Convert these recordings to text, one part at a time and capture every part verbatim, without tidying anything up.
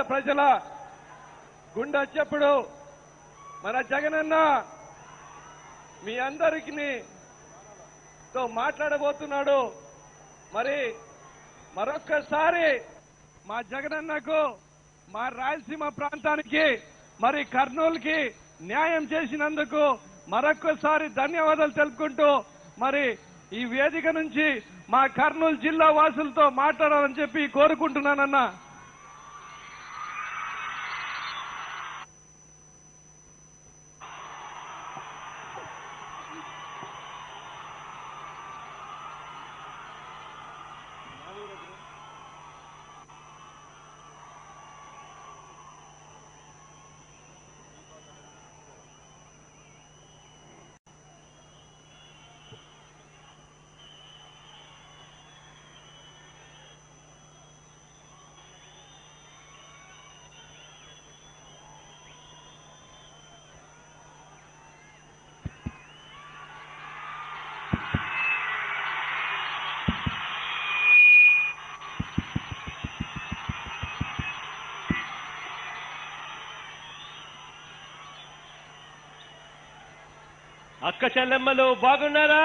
ప్రజల గుండె చప్పుడు మన జగనన్న మీ అందరికీ తో మాట్లాడబోతున్నాడు. మరి మరొక్కసారి మా జగనన్నకు మా రాయలసీమ ప్రాంతానికి మరి కర్నూలుకి న్యాయం చేసినందుకు మరొక్కసారి ధన్యవాదాలు తెలుపుకుంటూ మరి ఈ వేదిక నుంచి మా కర్నూలు జిల్లా వాసులతో మాట్లాడాలని చెప్పి కోరుకుంటున్నానన్నా. అక్క చెల్లెమ్మలు బాగున్నారా?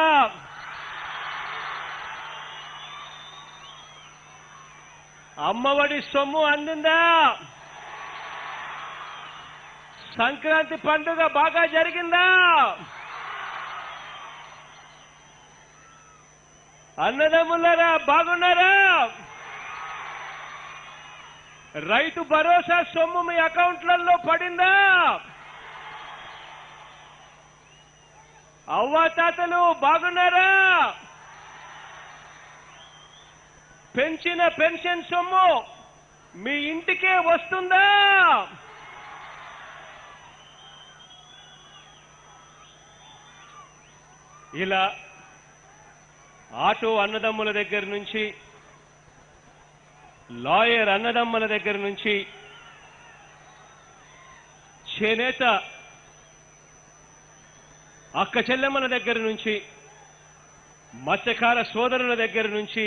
అమ్మఒడి సొమ్ము అందిందా? సంక్రాంతి పండుగ బాగా జరిగిందా? అన్నదమ్ములారా బాగున్నారా? రైతు భరోసా సొమ్ము మీ అకౌంట్లలో పడిందా? అవ్వాతాతలు బాగున్నారా? పెంచిన పెన్షన్ సొమ్ము మీ ఇంటికే వస్తుందా? ఇలా ఆటో అన్నదమ్ముల దగ్గర నుంచి, లాయర్ అన్నదమ్ముల దగ్గర నుంచి, చేనేత అక్క చెల్లెమ్మల దగ్గర నుంచి, మత్స్యకార సోదరుల దగ్గర నుంచి,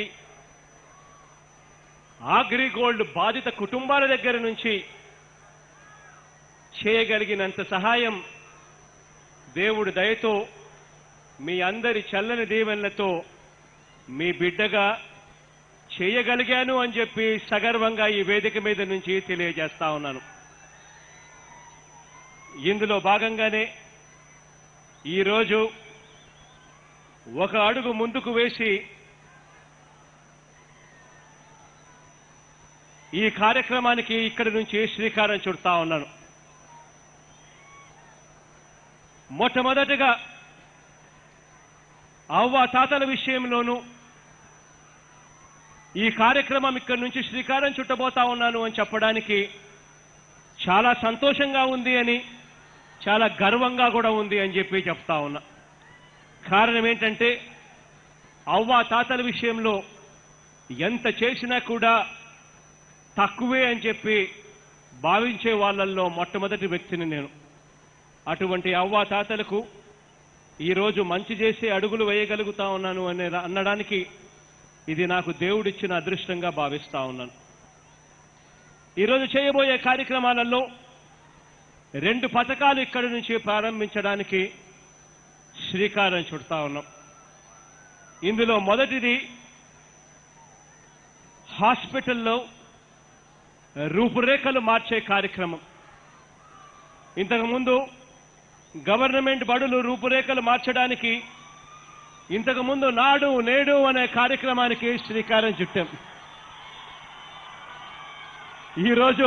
అగ్రిగోల్డ్ బాధిత కుటుంబాల దగ్గర నుంచి చేయగలిగినంత సహాయం దేవుడి దయతో మీ అందరి చల్లని దీవెనలతో మీ బిడ్డగా చేయగలిగాను అని చెప్పి సగర్వంగా ఈ వేదిక మీద నుంచి తెలియజేస్తా ఉన్నాను. ఇందులో భాగంగానే ఈరోజు ఒక అడుగు ముందుకు వేసి ఈ కార్యక్రమానికి ఇక్కడి నుంచి శ్రీకారం చుడతా ఉన్నాను. మొట్టమొదటిగా అవ్వ తాతల విషయంలోనూ ఈ కార్యక్రమం ఇక్కడి నుంచి శ్రీకారం చుట్టబోతా ఉన్నాను అని చెప్పడానికి చాలా సంతోషంగా ఉంది అని, చాలా గర్వంగా కూడా ఉంది అని చెప్పి చెప్తా ఉన్నా. కారణం ఏంటంటే అవ్వ తాతల విషయంలో ఎంత చేసినా కూడా తక్కువే అని చెప్పి భావించే వాళ్ళల్లో మొట్టమొదటి వ్యక్తిని నేను. అటువంటి అవ్వ తాతలకు ఈరోజు మంచి చేసే అడుగులు వేయగలుగుతా ఉన్నాను అనే అనడానికి ఇది నాకు దేవుడిచ్చిన అదృష్టంగా భావిస్తా ఉన్నాను. ఈరోజు చేయబోయే కార్యక్రమాలలో రెండు పథకాలు ఇక్కడి నుంచి ప్రారంభించడానికి శ్రీకారం చుడతా ఉన్నాం. ఇందులో మొదటిది హాస్పిటల్లో రూపురేఖలు మార్చే కార్యక్రమం. ఇంతకుముందు గవర్నమెంట్ బడులు రూపురేఖలు మార్చడానికి ఇంతకుముందు నాడు నేడు అనే కార్యక్రమానికి శ్రీకారం చుట్టాం. ఈరోజు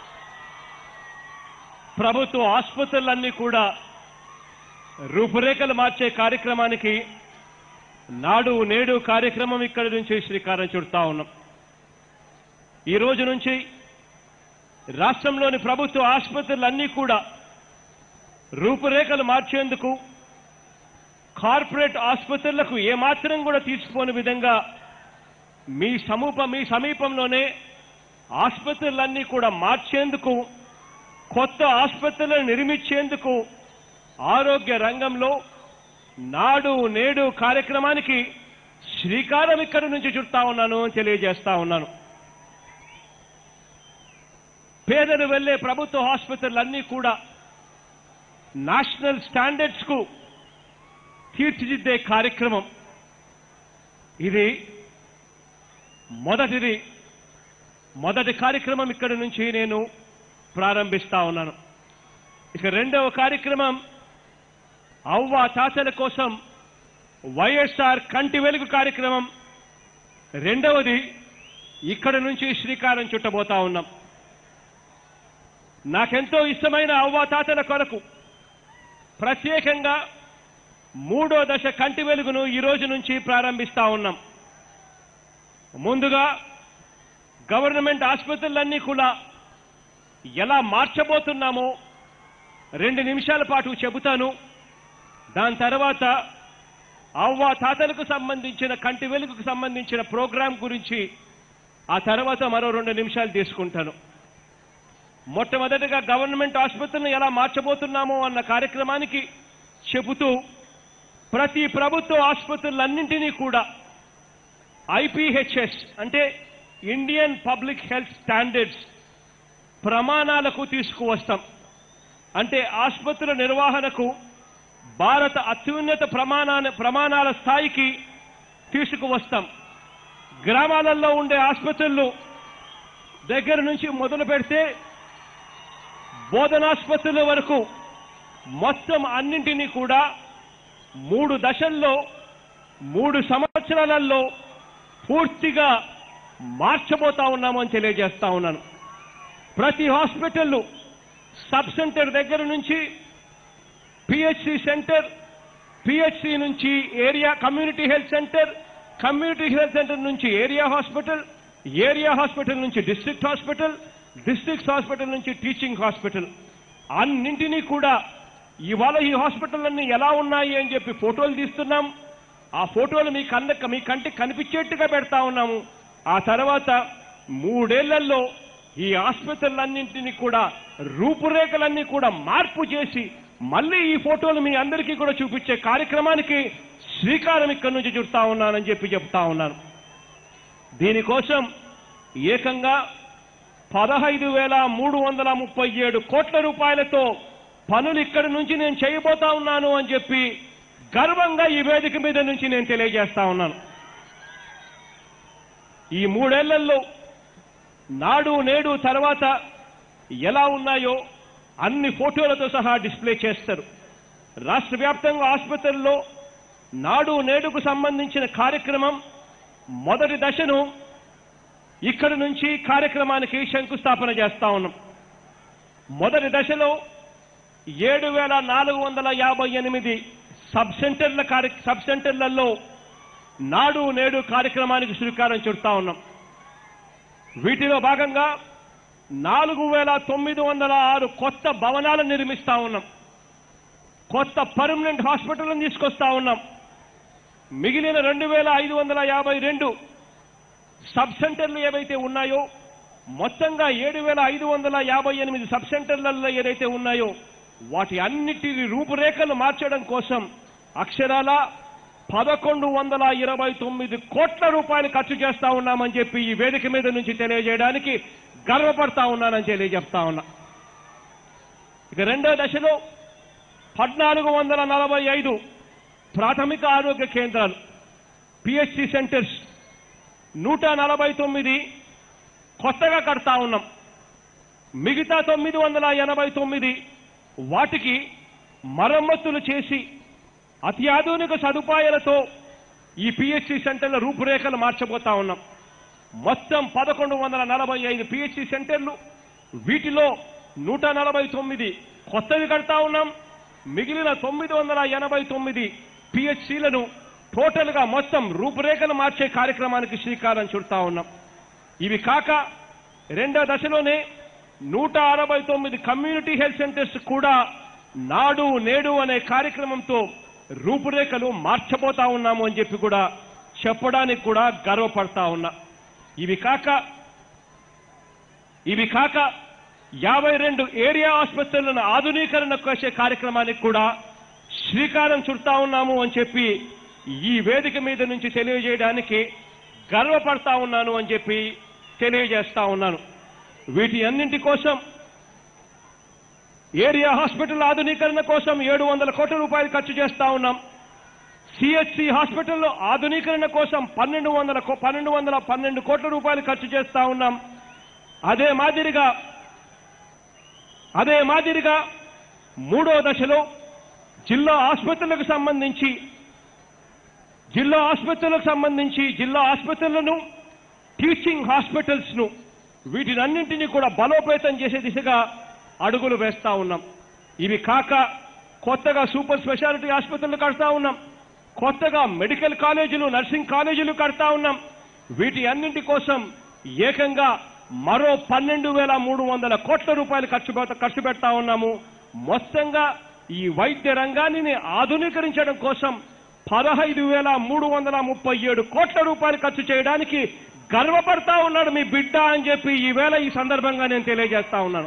ప్రభుత్వ ఆసుపత్రులన్నీ కూడా రూపురేఖలు మార్చే కార్యక్రమానికి నాడు నేడు కార్యక్రమం ఇక్కడి నుంచి శ్రీకారం చుడతా ఉన్నాం. ఈ రోజు నుంచి రాష్ట్రంలోని ప్రభుత్వ ఆసుపత్రులన్నీ కూడా రూపురేఖలు మార్చేందుకు కార్పొరేట్ ఆసుపత్రులకు ఏమాత్రం కూడా తీసుకోని విధంగా మీ సమూప మీ సమీపంలోనే ఆసుపత్రులన్నీ కూడా మార్చేందుకు, కొత్త ఆసుపత్రులను నిర్మించేందుకు ఆరోగ్య రంగంలో నాడు నేడు కార్యక్రమానికి శ్రీకారం ఇక్కడి నుంచి చుడతా ఉన్నాను తెలియజేస్తా ఉన్నాను. పేదలు వెళ్లే ప్రభుత్వ ఆసుపత్రులన్నీ కూడా నేషనల్ స్టాండర్డ్స్ కు తీర్చిదిద్దే కార్యక్రమం ఇది. మొదటిది మొదటి కార్యక్రమం ఇక్కడి నుంచి నేను ప్రారంభిస్తా ఉన్నాను. ఇక రెండవ కార్యక్రమం అవ్వ తాతల కోసం వైఎస్ఆర్ కంటి వెలుగు కార్యక్రమం. రెండవది ఇక్కడి నుంచి శ్రీకారం చుట్టబోతా ఉన్నాం. నాకెంతో ఇష్టమైన అవ్వ తాతల కొరకు ప్రత్యేకంగా మూడో దశ కంటి వెలుగును ఈ రోజు నుంచి ప్రారంభిస్తా ఉన్నాం. ముందుగా గవర్నమెంట్ ఆసుపత్రులన్నీ కూడా ఎలా మార్చబోతున్నామో రెండు నిమిషాల పాటు చెబుతాను. దాని తర్వాత అవ్వ తాతలకు సంబంధించిన కంటి వెలుగుకు సంబంధించిన ప్రోగ్రాం గురించి ఆ తర్వాత మరో రెండు నిమిషాలు తీసుకుంటాను. మొట్టమొదటిగా గవర్నమెంట్ ఆసుపత్రులను ఎలా మార్చబోతున్నామో అన్న కార్యక్రమానికి చెబుతూ ప్రతి ప్రభుత్వ ఆసుపత్రులన్నింటినీ కూడా ఐపీహెచ్ఎస్ అంటే ఇండియన్ పబ్లిక్ హెల్త్ స్టాండర్డ్స్ ప్రమాణాలకు తీసుకువస్తాం. అంటే ఆసుపత్రుల నిర్వహణకు భారత అత్యున్నత ప్రమాణాల ప్రమాణాల స్థాయికి తీసుకువస్తాం. గ్రామాలలో ఉండే ఆసుపత్రులు దగ్గర నుంచి మొదలు పెడితే బోధనాసుపత్రుల వరకు మొత్తం అన్నింటినీ కూడా మూడు దశల్లో మూడు సంవత్సరాలలో పూర్తిగా మార్చబోతా ఉన్నామని తెలియజేస్తా ఉన్నాను. ప్రతి హాస్పిటల్ సబ్ సెంటర్ దగ్గర నుంచి పిహెచ్సి సెంటర్, పిహెచ్సి నుంచి area community health centre, community health centre నుంచి ఏరియా హాస్పిటల్, ఏరియా హాస్పిటల్ నుంచి డిస్ట్రిక్ట్ హాస్పిటల్, డిస్ట్రిక్ట్ హాస్పిటల్ నుంచి టీచింగ్ హాస్పిటల్ అన్నింటినీ కూడా ఇవాళ ఈ హాస్పిటల్ ఎలా ఉన్నాయి అని చెప్పి ఫోటోలు తీస్తున్నాం. ఆ ఫోటోలు మీ కన్న మీ కంటికి కనిపించేట్టుగా పెడతా ఉన్నాము. ఆ తర్వాత మూడేళ్లలో ఈ ఆసుపత్రులన్నింటినీ కూడా రూపురేఖలన్నీ కూడా మార్పు చేసి మళ్ళీ ఈ ఫోటోలు మీ అందరికీ కూడా చూపించే కార్యక్రమానికి శ్రీకారం ఇక్కడి నుంచి చుడతా ఉన్నానని చెప్పి చెప్తా ఉన్నాను. దీనికోసం ఏకంగా పదహైదు వేల మూడు వందల ముప్పై ఏడు కోట్ల రూపాయలతో పనులు ఇక్కడి నుంచి నేను చేయబోతా ఉన్నాను అని చెప్పి గర్వంగా ఈ వేదిక మీద నుంచి నేను తెలియజేస్తా ఉన్నాను. ఈ మూడేళ్లలో నాడు నేడు తర్వాత ఎలా ఉన్నాయో అన్ని ఫోటోలతో సహా డిస్ప్లే చేస్తారు. రాష్ట్ర వ్యాప్తంగా ఆసుపత్రుల్లో నాడు నేడుకు సంబంధించిన కార్యక్రమం మొదటి దశను ఇక్కడి నుంచి కార్యక్రమానికి శంకుస్థాపన చేస్తా ఉన్నాం. మొదటి దశలో ఏడు వేల నాలుగు వందల యాభై ఎనిమిది సబ్ సెంటర్ల కార్య సబ్ సెంటర్లలో నాడు నేడు కార్యక్రమానికి శ్రీకారం చుడతా ఉన్నాం. వీటిలో భాగంగా నాలుగు వేల తొమ్మిది వందల ఆరు కొత్త భవనాలను నిర్మిస్తా ఉన్నాం. కొత్త పర్మనెంట్ హాస్పిటల్ను తీసుకొస్తా ఉన్నాం. మిగిలిన రెండు వేల ఐదు వందల యాభై రెండు సబ్ సెంటర్లు ఏవైతే ఉన్నాయో మొత్తంగా ఏడు వేల ఐదు వందల యాభై ఎనిమిది సబ్ సెంటర్లలో ఏదైతే ఉన్నాయో వాటి అన్నిటి రూపురేఖలు మార్చడం కోసం అక్షరాల పదకొండు వందల ఇరవై తొమ్మిది కోట్ల రూపాయలు ఖర్చు చేస్తా ఉన్నామని చెప్పి ఈ వేదిక మీద నుంచి తెలియజేయడానికి గర్వపడతా ఉన్నానని తెలియజెప్తా ఉన్నా. ఇక రెండో దశలో పద్నాలుగు వందల నలభై ఐదు ప్రాథమిక ఆరోగ్య కేంద్రాలు పిహెచ్సి సెంటర్స్ నూట నలభై తొమ్మిది కొత్తగా కడతా ఉన్నాం. మిగతా తొమ్మిది వందల ఎనభై తొమ్మిది వాటికి మరమ్మతులు చేసి అత్యాధునిక సదుపాయాలతో ఈ పిహెచ్సి సెంటర్ల రూపురేఖలు మార్చబోతా ఉన్నాం. మొత్తం పదకొండు వందల నలభై ఐదు పిహెచ్సి సెంటర్లు, వీటిలో నూట నలభై తొమ్మిది కొత్తవి కడతా ఉన్నాం. మిగిలిన తొమ్మిది వందల ఎనభై తొమ్మిది పిహెచ్సిలను టోటల్ గా మొత్తం రూపురేఖలు మార్చే కార్యక్రమానికి శ్రీకారం చుడతా ఉన్నాం. ఇవి కాక రెండో దశలోనే నూట అరవై తొమ్మిది కమ్యూనిటీ హెల్త్ సెంటర్స్ కూడా నాడు నేడు అనే కార్యక్రమంతో రూపురేఖలు మార్చబోతా ఉన్నాము అని చెప్పి కూడా చెప్పడానికి కూడా గర్వపడతా ఉన్నా. ఇవి కాక ఇవి కాక యాభై రెండు ఏరియా ఆసుపత్రులను ఆధునీకరణ చేసే కార్యక్రమానికి కూడా శ్రీకారం చుడతా ఉన్నాము అని చెప్పి ఈ వేదిక మీద నుంచి తెలియజేయడానికి గర్వపడతా ఉన్నాను అని చెప్పి తెలియజేస్తా ఉన్నాను. వీటి అన్నింటి కోసం ఏరియా హాస్పిటల్ ఆధునీకరణ కోసం ఏడు వందల కోట్ల రూపాయలు ఖర్చు చేస్తా ఉన్నాం. సిహెచ్సి హాస్పిటల్లో ఆధునీకరణ కోసం పన్నెండు వందల పన్నెండు వందల పన్నెండు కోట్ల రూపాయలు ఖర్చు చేస్తా ఉన్నాం. అదే మాదిరిగా అదే మాదిరిగా మూడో దశలో జిల్లా ఆసుపత్రులకు సంబంధించి జిల్లా ఆసుపత్రులకు సంబంధించి జిల్లా ఆసుపత్రులను టీచింగ్ హాస్పిటల్స్ ను వీటినన్నింటినీ కూడా బలోపేతం చేసే దిశగా అడుగులు వేస్తా ఉన్నాం. ఇవి కాక కొత్తగా సూపర్ స్పెషాలిటీ ఆసుపత్రులు కడతా ఉన్నాం. కొత్తగా మెడికల్ కాలేజీలు నర్సింగ్ కాలేజీలు కడతా ఉన్నాం. వీటి అన్నింటి కోసం ఏకంగా మరో పన్నెండు వేల మూడు వందల కోట్ల రూపాయలు ఖర్చు ఖర్చు పెడతా ఉన్నాము. మొత్తంగా ఈ వైద్య రంగాన్ని ఆధునీకరించడం కోసం పదహైదు వేల మూడు వందల ముప్పై ఏడు కోట్ల రూపాయలు ఖర్చు చేయడానికి గర్వపడతా ఉన్నాడు మీ బిడ్డ అని చెప్పి ఈవేళ ఈ సందర్భంగా నేను తెలియజేస్తా ఉన్నాను.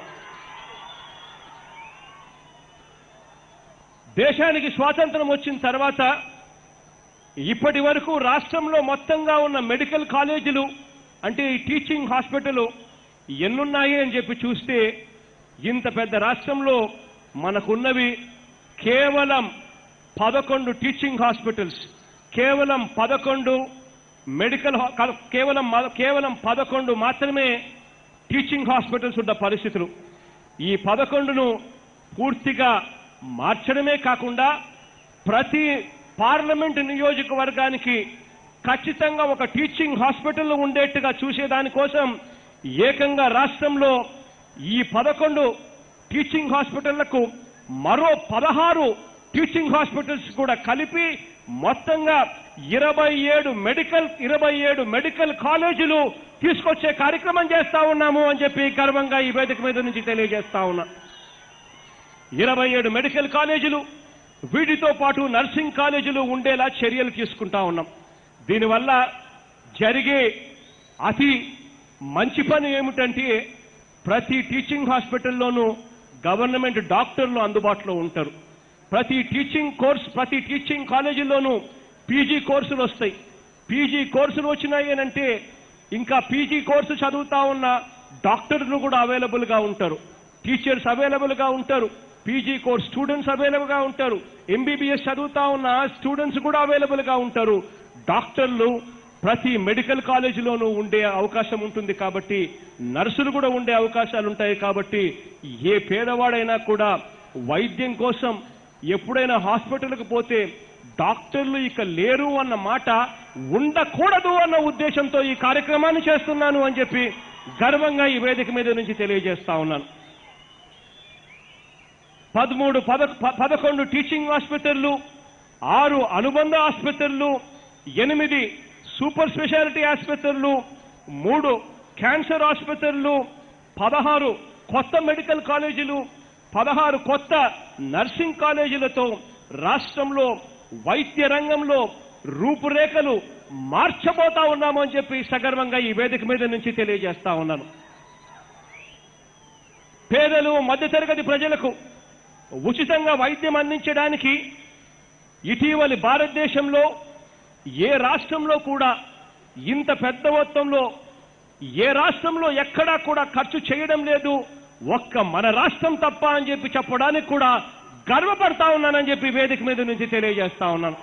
దేశానికి స్వాతంత్రం వచ్చిన తర్వాత ఇప్పటి వరకు రాష్ట్రంలో మొత్తంగా ఉన్న మెడికల్ కాలేజీలు అంటే ఈ టీచింగ్ హాస్పిటల్ ఎన్నున్నాయి అని చెప్పి చూస్తే ఇంత పెద్ద రాష్ట్రంలో మనకున్నవి కేవలం పదకొండు టీచింగ్ హాస్పిటల్స్, కేవలం పదకొండు మెడికల్ కేవలం కేవలం పదకొండు మాత్రమే టీచింగ్ హాస్పిటల్స్ ఉన్న పరిస్థితులు. ఈ పదకొండును పూర్తిగా మార్చడమే కాకుండా ప్రతి పార్లమెంటు నియోజకవర్గానికి ఖచ్చితంగా ఒక టీచింగ్ హాస్పిటల్ ఉండేట్టుగా చూసేదానికోసం ఏకంగా రాష్ట్రంలో ఈ పదకొండు టీచింగ్ హాస్పిటళ్లకు మరో పదహారు టీచింగ్ హాస్పిటల్స్ కూడా కలిపి మొత్తంగా ఇరవై ఏడు మెడికల్ ఇరవై ఏడు మెడికల్ కాలేజీలు తీసుకొచ్చే కార్యక్రమం చేస్తా ఉన్నాము అని చెప్పి గర్వంగా ఈ వేదిక మీద నుంచి తెలియజేస్తా ఉన్నా. ఇరవై ఏడు మెడికల్ కాలేజీలు వీటితో పాటు నర్సింగ్ కాలేజీలు ఉండేలా చర్యలు తీసుకుంటా ఉన్నాం. దీనివల్ల జరిగే అతి మంచి పని ఏమిటంటే ప్రతి టీచింగ్ హాస్పిటల్లోనూ గవర్నమెంట్ డాక్టర్లు అందుబాటులో ఉంటారు. ప్రతి టీచింగ్ కోర్స్ ప్రతి టీచింగ్ కాలేజీలోనూ పీజీ కోర్సులు వస్తాయి. పీజీ కోర్సులు వచ్చినాయి అంటే ఇంకా పీజీ కోర్సు చదువుతా ఉన్న డాక్టర్లు కూడా అవైలబుల్గా ఉంటారు, టీచర్స్ అవైలబుల్గా ఉంటారు, పీజీ కోర్స్ స్టూడెంట్స్ అవైలబుల్గా ఉంటారు, ఎంబీబీఎస్ చదువుతా ఉన్న స్టూడెంట్స్ కూడా అవైలబుల్గా ఉంటారు. డాక్టర్లు ప్రతి మెడికల్ కాలేజీలోనూ ఉండే అవకాశం ఉంటుంది కాబట్టి నర్సులు కూడా ఉండే అవకాశాలు ఉంటాయి. కాబట్టి ఏ పేదవాడైనా కూడా వైద్యం కోసం ఎప్పుడైనా హాస్పిటల్కి పోతే డాక్టర్లు ఇక లేరు అన్న మాట ఉండకూడదు అన్న ఉద్దేశంతో ఈ కార్యక్రమాన్ని చేస్తున్నాను అని చెప్పి గర్వంగా ఈ వేదిక మీద నుంచి తెలియజేస్తా ఉన్నాను. పదమూడు పద పదకొండు టీచింగ్ ఆసుపత్రులు, ఆరు అనుబంధ ఆసుపత్రులు, ఎనిమిది సూపర్ స్పెషాలిటీ ఆసుపత్రులు, మూడు క్యాన్సర్ ఆసుపత్రులు, పదహారు కొత్త మెడికల్ కాలేజీలు, పదహారు కొత్త నర్సింగ్ కాలేజీలతో రాష్ట్రంలో వైద్య రంగంలో రూపురేఖలు మార్చబోతా ఉన్నాము అని చెప్పి సగర్వంగా ఈ వేదిక మీద నుంచి తెలియజేస్తా ఉన్నాను. పేదలు మధ్యతరగతి ప్రజలకు ఉచితంగా వైద్యం అందించడానికి ఇటీవలి భారతదేశంలో ఏ రాష్ట్రంలో కూడా ఇంత పెద్ద మొత్తంలో ఏ రాష్ట్రంలో ఎక్కడా కూడా ఖర్చు చేయడం లేదు, ఒక్క మన రాష్ట్రం తప్ప అని చెప్పి చెప్పడానికి కూడా గర్వపడతా ఉన్నానని చెప్పి వేదిక మీద నుంచి తెలియజేస్తా ఉన్నాను.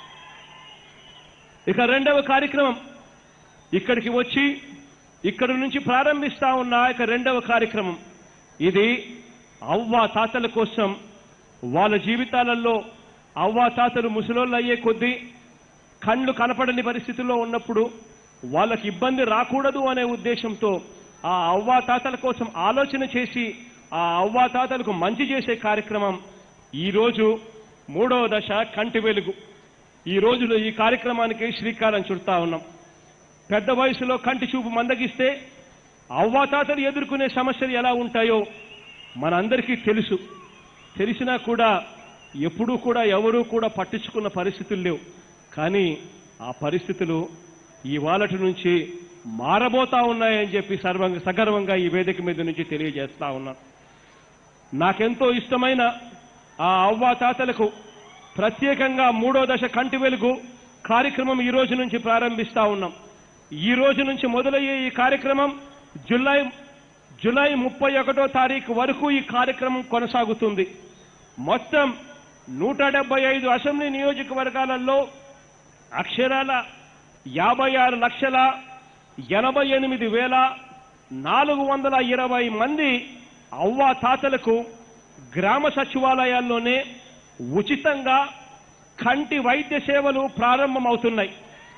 ఇక రెండవ కార్యక్రమం ఇక్కడికి వచ్చి ఇక్కడి నుంచి ప్రారంభిస్తా ఉన్న ఇక రెండవ కార్యక్రమం ఇది అవ్వ తాతల కోసం. వాళ్ళ జీవితాలలో అవ్వ తాతలు ముసలోళ్ళు అయ్యే కొద్దీ కళ్ళు కనపడని పరిస్థితుల్లో ఉన్నప్పుడు వాళ్ళకి ఇబ్బంది రాకూడదు అనే ఉద్దేశంతో ఆ అవ్వ తాతల కోసం ఆలోచన చేసి ఆ అవ్వ తాతలకు మంచి చేసే కార్యక్రమం ఈరోజు మూడవ దశ కంటి వెలుగు. ఈ రోజులో ఈ కార్యక్రమానికి శ్రీకారం చుడతా ఉన్నాం. పెద్ద వయసులో కంటి చూపు మందగిస్తే అవ్వ తాతలు ఎదుర్కొనే సమస్యలు ఎలా ఉంటాయో మనందరికీ తెలుసు. తెలిసినా కూడా ఎప్పుడూ కూడా ఎవరూ కూడా పట్టించుకున్న పరిస్థితులు లేవు. కానీ ఆ పరిస్థితులు ఇవాళటి నుంచి మారబోతా ఉన్నాయని చెప్పి సర్వంగా సగర్వంగా ఈ వేదిక మీద నుంచి తెలియజేస్తా ఉన్నాను. నాకెంతో ఇష్టమైన ఆ అవ్వ తాతలకు ప్రత్యేకంగా మూడో దశ కంటి వెలుగు కార్యక్రమం ఈ రోజు నుంచి ప్రారంభిస్తా ఉన్నాం. ఈ రోజు నుంచి మొదలయ్యే ఈ కార్యక్రమం జూలై జూలై ముప్పై ఒకటో తారీఖు వరకు ఈ కార్యక్రమం కొనసాగుతుంది. మొత్తం నూట డెబ్బై ఐదు అసెంబ్లీ నియోజకవర్గాలలో అక్షరాల యాభై ఆరు లక్షల ఎనభై ఎనిమిది వేల నాలుగు వందల ఇరవై మంది అవ్వా తాతలకు గ్రామ సచివాలయాల్లోనే ఉచితంగా కంటి వైద్య సేవలు ప్రారంభమవుతున్నాయి.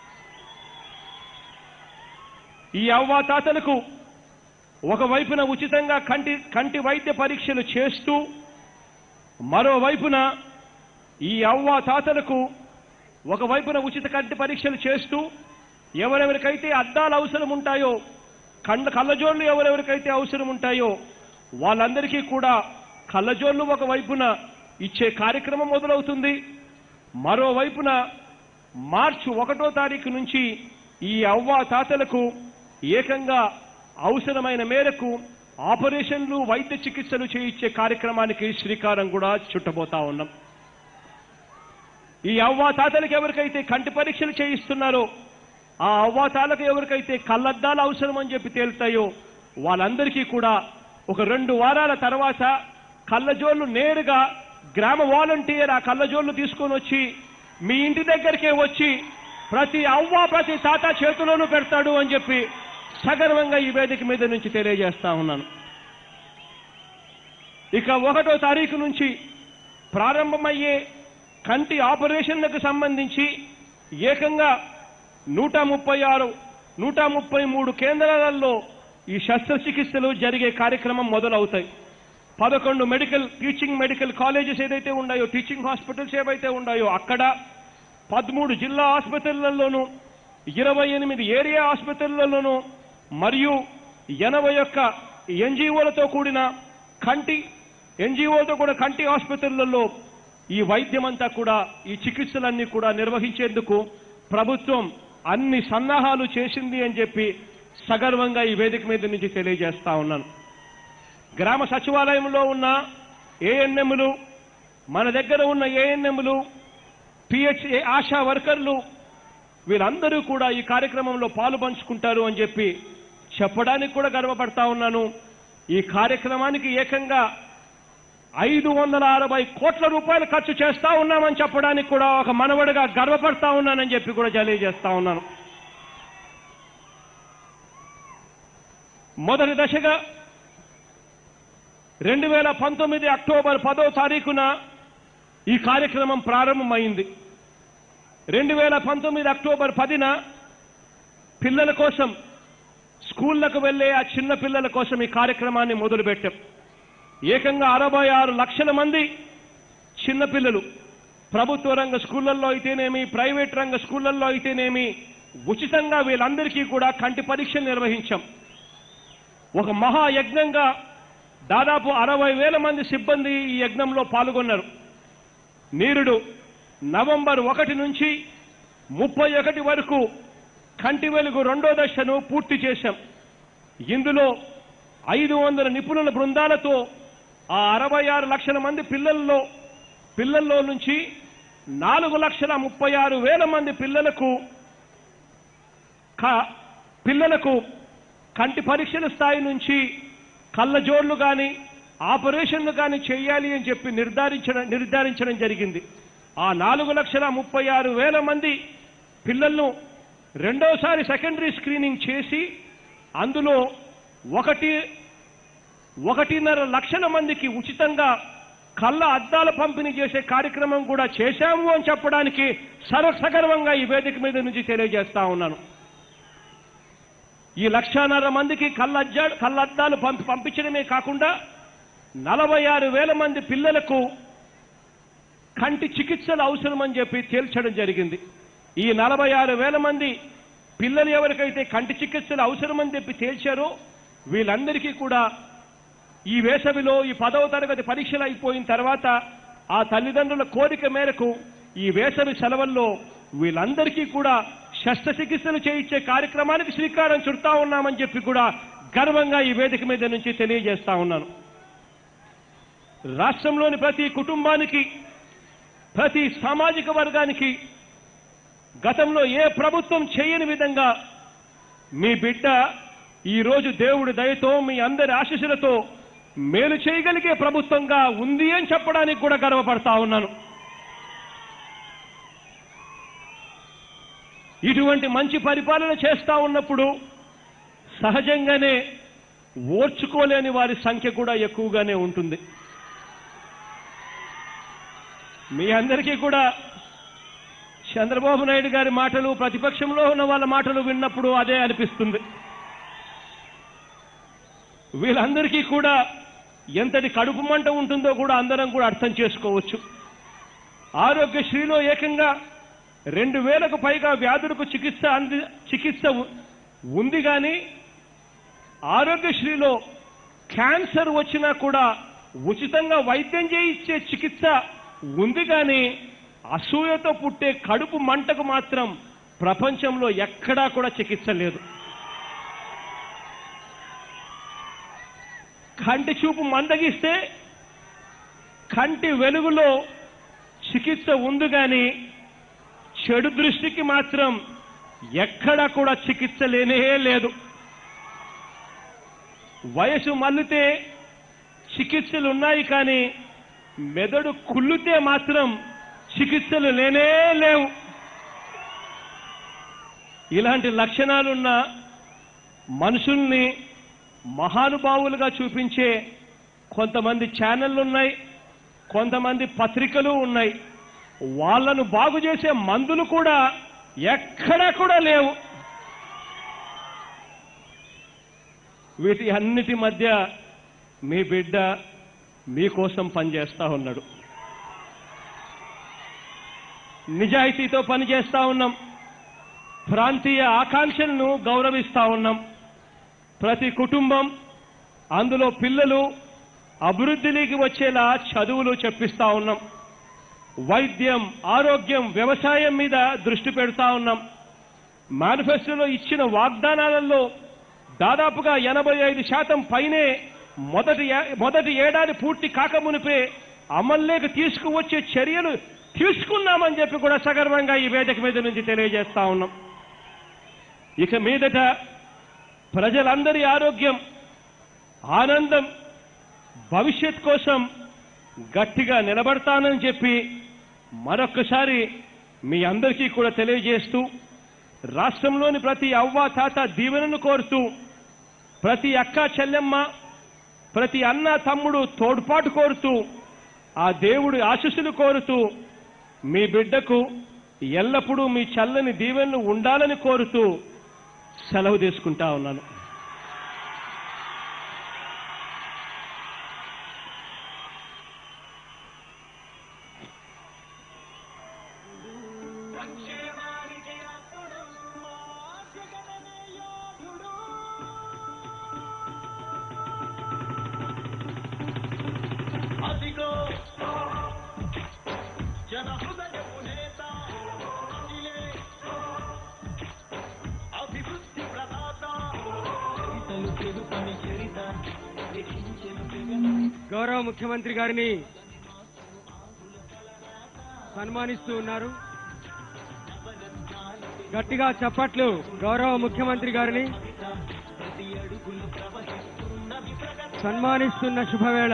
ఈ అవ్వా తాతలకు ఒకవైపున ఉచితంగా కంటి కంటి వైద్య పరీక్షలు చేస్తూ, మరోవైపున ఈ అవ్వా తాతలకు ఒకవైపున ఉచిత కంటి పరీక్షలు చేస్తూ ఎవరెవరికైతే అద్దాలు అవసరం ఉంటాయో, కళ్ళ కళ్ళజోళ్లు ఎవరెవరికైతే అవసరం ఉంటాయో వాళ్ళందరికీ కూడా కళ్ళజోళ్లు ఒకవైపున ఇచ్చే కార్యక్రమం మొదలవుతుంది. మరోవైపున మార్చి ఒకటో తారీఖు నుంచి ఈ అవ్వా తాతలకు ఏకంగా అవసరమైన మేరకు ఆపరేషన్లు, వైద్య చికిత్సలు చేయించే కార్యక్రమానికి శ్రీకారం కూడా చుట్టబోతా ఉన్నాం. ఈ అవ్వా తాతలకు ఎవరికైతే కంటి పరీక్షలు చేయిస్తున్నారో, ఆ అవ్వా తాతలకు ఎవరికైతే కళ్ళద్దాలు అవసరం అని చెప్పి తేలుతాయో వాళ్ళందరికీ కూడా ఒక రెండు వారాల తర్వాత కళ్ళజోళ్లు నేరుగా గ్రామ వాలంటీర్ ఆ కళ్ళజోళ్లు తీసుకొని వచ్చి మీ ఇంటి దగ్గరికే వచ్చి ప్రతి అవ్వ ప్రతి తాత చేతిలోనూ పెడతాడు అని చెప్పి సగర్వంగా ఈ వేదిక మీద నుంచి తెలియజేస్తా ఉన్నాను. ఇక ఒకటో తారీఖు నుంచి ప్రారంభమయ్యే కంటి ఆపరేషన్లకు సంబంధించి ఏకంగా నూట ముప్పై ఆరు నూట ముప్పై మూడు కేంద్రాలలో ఈ శస్త్రచికిత్సలు జరిగే కార్యక్రమం మొదలవుతాయి. పదకొండు మెడికల్ టీచింగ్ మెడికల్ కాలేజెస్ ఏదైతే ఉన్నాయో, టీచింగ్ హాస్పిటల్స్ ఏవైతే ఉన్నాయో అక్కడ, పదమూడు జిల్లా ఆసుపత్రులలోనూ, ఇరవై ఎనిమిది ఏరియా ఆసుపత్రులలోనూ మరియు ఎనభై ఒక్క ఎన్జిఓలతో కూడిన కంటి ఎన్జిఓలతో కూడా కంటి ఆసుపత్రులలో ఈ వైద్యం అంతా కూడా, ఈ చికిత్సలన్నీ కూడా నిర్వహించేందుకు ప్రభుత్వం అన్ని సన్నాహాలు చేసింది అని చెప్పి సగర్వంగా ఈ వేదిక మీద నుంచి తెలియజేస్తా ఉన్నాను. గ్రామ సచివాలయంలో ఉన్న ఏఎన్ఎంలు, మన దగ్గర ఉన్న ఏఎన్ఎంలు, పిహెచ్ఏ ఆశా వర్కర్లు వీళ్ళందరూ కూడా ఈ కార్యక్రమంలో పాలు పంచుకుంటారు అని చెప్పి చెప్పడానికి కూడా గర్వపడతా ఉన్నాను. ఈ కార్యక్రమానికి ఏకంగా ఐదు వందల అరవై కోట్ల రూపాయలు ఖర్చు చేస్తా ఉన్నామని చెప్పడానికి కూడా ఒక మనవడిగా గర్వపడతా ఉన్నానని చెప్పి కూడా తెలియజేస్తా ఉన్నాను. మొదటి దశగా రెండు వేల పంతొమ్మిది అక్టోబర్ పదో తారీఖున ఈ కార్యక్రమం ప్రారంభమైంది. రెండు వేల పంతొమ్మిది అక్టోబర్ పదిన పిల్లల కోసం, స్కూళ్లకు వెళ్లే ఆ చిన్న పిల్లల కోసం ఈ కార్యక్రమాన్ని మొదలుపెట్టాం. ఏకంగా అరవై ఆరు లక్షల మంది చిన్నపిల్లలు ప్రభుత్వ రంగ స్కూళ్లలో అయితేనేమి, ప్రైవేట్ రంగ స్కూళ్లలో అయితేనేమి ఉచితంగా వీళ్ళందరికీ కూడా కంటి పరీక్షలు నిర్వహించాం. ఒక మహాయజ్ఞంగా దాదాపు అరవై వేల మంది సిబ్బంది ఈ యజ్ఞంలో పాల్గొన్నారు. నీరుడు నవంబర్ ఒకటి నుంచి ముప్పై ఒకటి వరకు కంటి వెలుగు రెండో దశను పూర్తి చేశాం. ఇందులో ఐదు వందల నిపుణుల బృందాలతో ఆ అరవై ఆరు లక్షల మంది పిల్లల్లో పిల్లల్లో నుంచి నాలుగు లక్షల ముప్పై ఆరు వేల మంది పిల్లలకు పిల్లలకు కంటి పరీక్షల స్థాయి నుంచి కళ్ళజోళ్లు కానీ ఆపరేషన్లు కానీ చేయాలి అని చెప్పి నిర్ధారించడం నిర్ధారించడం జరిగింది. ఆ నాలుగు లక్షల ముప్పై ఆరు వేల మంది పిల్లలను రెండోసారి సెకండరీ స్క్రీనింగ్ చేసి అందులో ఒకటి ఒకటిన్నర లక్షల మందికి ఉచితంగా కళ్ళ అద్దాల పంపిణీ చేసే కార్యక్రమం కూడా చేశాము అని చెప్పడానికి సర్వసగర్వంగా ఈ వేదిక మీద నుంచి తెలియజేస్తా ఉన్నాను. ఈ లక్షన్నర మందికి కళ్ళజ్జా కళ్ళద్దాలు పంపి పంపించడమే కాకుండా నలభై ఆరు వేల మంది పిల్లలకు కంటి చికిత్సలు అవసరమని చెప్పి తేల్చడం జరిగింది. ఈ నలభై ఆరు వేల మంది పిల్లలు ఎవరికైతే కంటి చికిత్సలు అవసరమని చెప్పి తేల్చారో వీళ్ళందరికీ కూడా ఈ వేసవిలో ఈ పదవ తరగతి పరీక్షలు అయిపోయిన తర్వాత ఆ తల్లిదండ్రుల కోరిక మేరకు ఈ వేసవి సెలవుల్లో వీళ్ళందరికీ కూడా శస్త్రచికిత్సలు చేయించే కార్యక్రమానికి శ్రీకారం చుడతా ఉన్నామని చెప్పి కూడా గర్వంగా ఈ వేదిక మీద నుంచి తెలియజేస్తా ఉన్నాను. రాష్ట్రంలోని ప్రతి కుటుంబానికి, ప్రతి సామాజిక వర్గానికి గతంలో ఏ ప్రభుత్వం చేయని విధంగా మీ బిడ్డ ఈ రోజు దేవుడి దయతో మీ అందరి ఆశీస్సులతో మేలు చేయగలిగే ప్రభుత్వంగా ఉంది అని చెప్పడానికి కూడా గర్వపడతా ఉన్నాను. ఇటువంటి మంచి పరిపాలన చేస్తా ఉన్నప్పుడు సహజంగానే ఓర్చుకోలేని వారి సంఖ్య కూడా ఎక్కువగానే ఉంటుంది. మీ అందరికీ కూడా చంద్రబాబు నాయుడు గారి మాటలు, ప్రతిపక్షంలో ఉన్న వాళ్ళ మాటలు విన్నప్పుడు అదే అనిపిస్తుంది. వీళ్ళందరికీ కూడా ఎంతటి కడుపు మంట ఉంటుందో కూడా అందరం కూడా అర్థం చేసుకోవచ్చు. ఆరోగ్యశ్రీలో ఏకంగా రెండు వేలకు పైగా వ్యాధులకు చికిత్స అంది చికిత్స ఉంది. కానీ ఆరోగ్యశ్రీలో క్యాన్సర్ వచ్చినా కూడా ఉచితంగా వైద్యం చేయించే చికిత్స ఉంది. కానీ అసూయతో పుట్టే కడుపు మంటకు మాత్రం ప్రపంచంలో ఎక్కడా కూడా చికిత్స లేదు. కంటి చూపు మందగిస్తే కంటి వెలుగులో చికిత్స ఉంది. కానీ చెడు దృష్టికి మాత్రం ఎక్కడా కూడా చికిత్స లేనే లేదు. వయసు మల్లితే చికిత్సలు ఉన్నాయి. కానీ మెదడు కుళ్ళితే మాత్రం చికిత్సలు లేనే లేవు. ఇలాంటి లక్షణాలున్న మనుషుల్ని మహానుభావులుగా చూపించే కొంతమంది ఛానళ్లు ఉన్నాయి, కొంతమంది పత్రికలు ఉన్నాయి. వాళ్ళను బాగు చేసే మందులు కూడా ఎక్కడా కూడా లేవు. వీటి అన్నిటి మధ్య మీ బిడ్డ మీకోసం పనిచేస్తా ఉన్నాడు. నిజాయితీతో పనిచేస్తా ఉన్నాం. ప్రాంతీయ ఆకాంక్షలను గౌరవిస్తా ఉన్నాం. ప్రతి కుటుంబం, అందులో పిల్లలు అభివృద్ధిలోకి వచ్చేలా చదువులు చెప్పిస్తా ఉన్నాం. వైద్యం, ఆరోగ్యం, వ్యవసాయం మీద దృష్టి పెడతా ఉన్నాం. మేనిఫెస్టోలో ఇచ్చిన వాగ్దానాలలో దాదాపుగా ఎనభై ఐదు శాతం పైనే మొదటి మొదటి ఏడాది పూర్తి కాకమునిపే అమల్లోకి తీసుకువచ్చే చర్యలు తీసుకున్నామని చెప్పి కూడా సగర్వంగా ఈ వేదిక మీద నుంచి తెలియజేస్తా ఉన్నాం. ఇక మీదట ప్రజలందరి ఆరోగ్యం, ఆనందం, భవిష్యత్ కోసం గట్టిగా నిలబడతానని చెప్పి మరొక్కసారి మీ అందరికీ కూడా తెలియజేస్తూ, రాష్ట్రంలోని ప్రతి అవ్వ తాత దీవెనను కోరుతూ, ప్రతి అక్క చెల్లెమ్మ, ప్రతి అన్న తమ్ముడు తోడ్పాటు కోరుతూ, ఆ దేవుడి ఆశీస్సులు కోరుతూ, మీ బిడ్డకు ఎల్లప్పుడూ మీ చల్లని దీవెనలు ఉండాలని కోరుతూ సెలవు తీసుకుంటా ఉన్నాను. గౌరవ ముఖ్యమంత్రి గారిని సన్మానిస్తూ ఉన్నారు. గట్టిగా చప్పట్లు గౌరవ ముఖ్యమంత్రి గారిని సన్మానిస్తున్న శుభవేళ.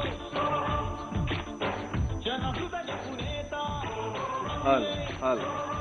Hello hello